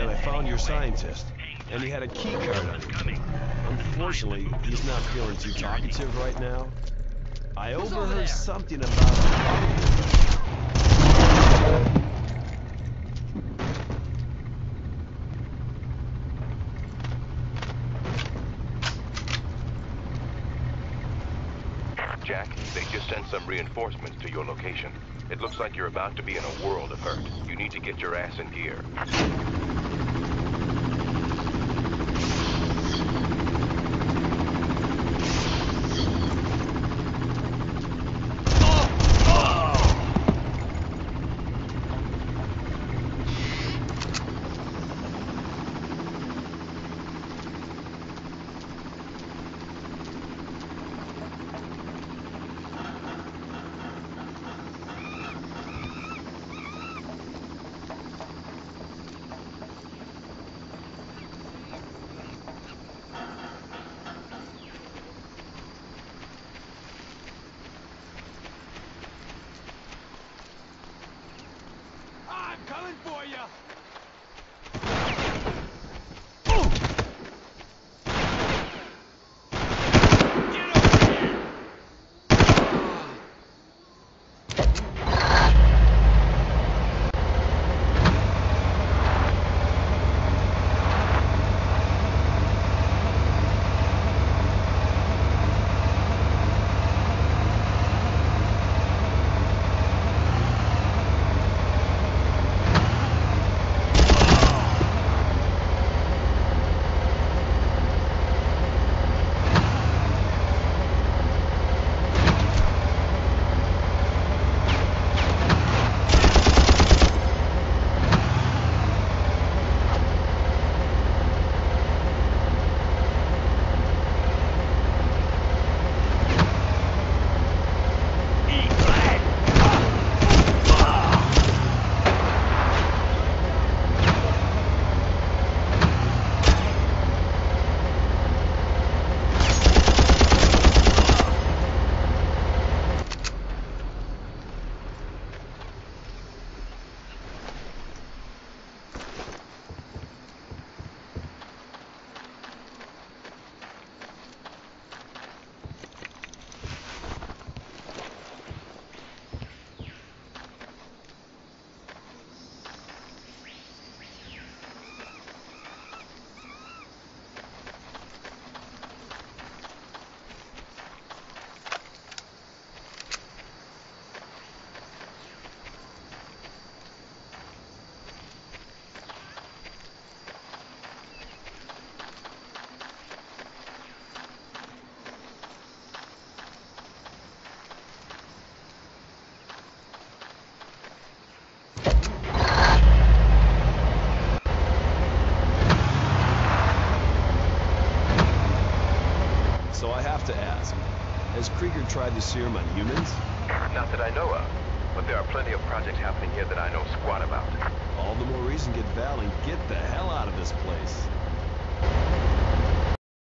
said I found your scientist, and he had a key card on him. Unfortunately, he's not feeling too talkative right now. I overheard something about... Jack, they just sent some reinforcements to your location. It looks like you're about to be in a world of hurt. You need to get your ass in gear. Coming for you! So I have to ask, has Krieger tried the serum on humans? Not that I know of, but there are plenty of projects happening here that I know squat about. All the more reason to get Val and get the hell out of this place.